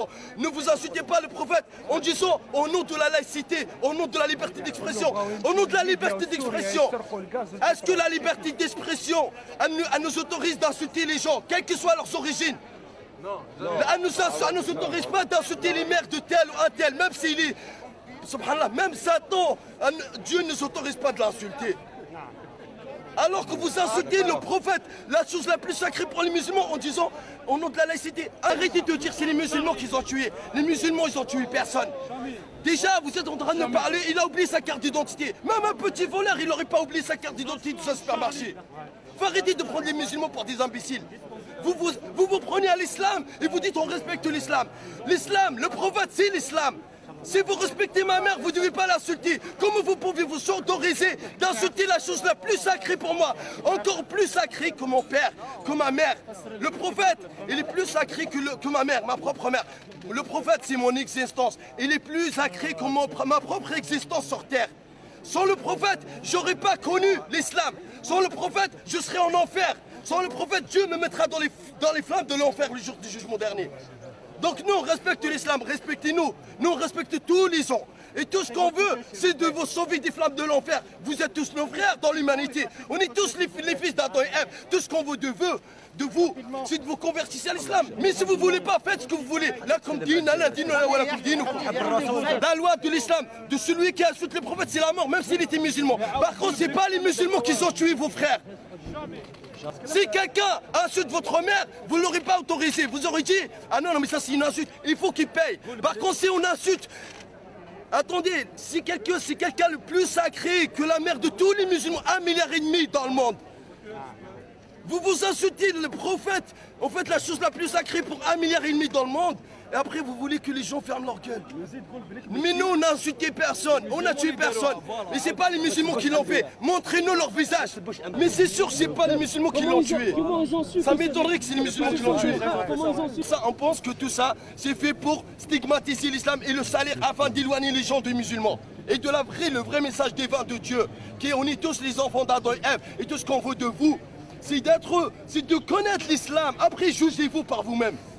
Ne vous insultez pas le prophète en disant au nom de la laïcité, au nom de la liberté d'expression, au nom de la liberté d'expression. Est-ce que la liberté d'expression, elle nous autorise d'insulter les gens, quelles que soient leurs origines? Elle ne nous autorise pas d'insulter les mères de tel ou un tel, même s'il est... Subhanallah, même Satan, Dieu ne nous autorise pas de l'insulter. Alors que vous insultez le prophète, la chose la plus sacrée pour les musulmans en disant au nom de la laïcité. Arrêtez de dire c'est les musulmans qui ont tué. Les musulmans, ils ont tué personne. Déjà, vous êtes en train de parler, il a oublié sa carte d'identité. Même un petit voleur, il n'aurait pas oublié sa carte d'identité dans un supermarché. Faut arrêter de prendre les musulmans pour des imbéciles. Vous prenez à l'islam et vous dites on respecte l'islam. L'islam, le prophète, c'est l'islam. Si vous respectez ma mère, vous ne devez pas l'insulter. Comment vous pouvez vous autoriser d'insulter la chose la plus sacrée pour moi? Encore plus sacrée que mon père, que ma mère. Le prophète, il est plus sacré que ma mère, ma propre mère. Le prophète, c'est mon existence. Il est plus sacré que ma propre existence sur terre. Sans le prophète, je n'aurais pas connu l'islam. Sans le prophète, je serais en enfer. Sans le prophète, Dieu me mettra dans les flammes de l'enfer le jour du jugement dernier. Donc nous, on respecte l'islam, respectez-nous. Nous, on respecte tous les gens. Et tout ce qu'on veut, c'est de vous sauver des flammes de l'enfer. Vous êtes tous nos frères dans l'humanité. On est tous les fils d'Adam et Ève. Tout ce qu'on veut de vous, c'est de vous convertir à l'islam. Mais si vous ne voulez pas, faites ce que vous voulez. La loi de l'islam, de celui qui insulte le prophète, c'est la mort, même s'il était musulman. Par contre, ce n'est pas les musulmans qui ont tué vos frères. Si quelqu'un insulte votre mère, vous ne l'aurez pas autorisé. Vous aurez dit, ah non, mais ça c'est une insulte, il faut qu'il paye. Par contre, si on insulte, attendez, si quelqu'un le plus sacré que la mère de tous les musulmans, 1,5 milliard dans le monde, vous insultez le prophète, en fait la chose la plus sacrée pour 1,5 milliard dans le monde, et après vous voulez que les gens ferment leur gueule. Mais nous on n'a insulté personne, on n'a tué personne. Et c'est pas les musulmans qui l'ont fait. Montrez-nous leur visage. Mais c'est sûr que c'est pas les musulmans qui l'ont tué. Ça m'étonnerait que c'est les musulmans qui l'ont tué. Ça, on pense que tout ça, c'est fait pour stigmatiser l'islam et le salir afin d'éloigner les gens des musulmans. Et de le vrai message divin de Dieu, qui est on est tous les enfants d'Adam et Ève, et tout ce qu'on veut de vous, c'est de connaître l'islam. Après, jugez-vous par vous-même.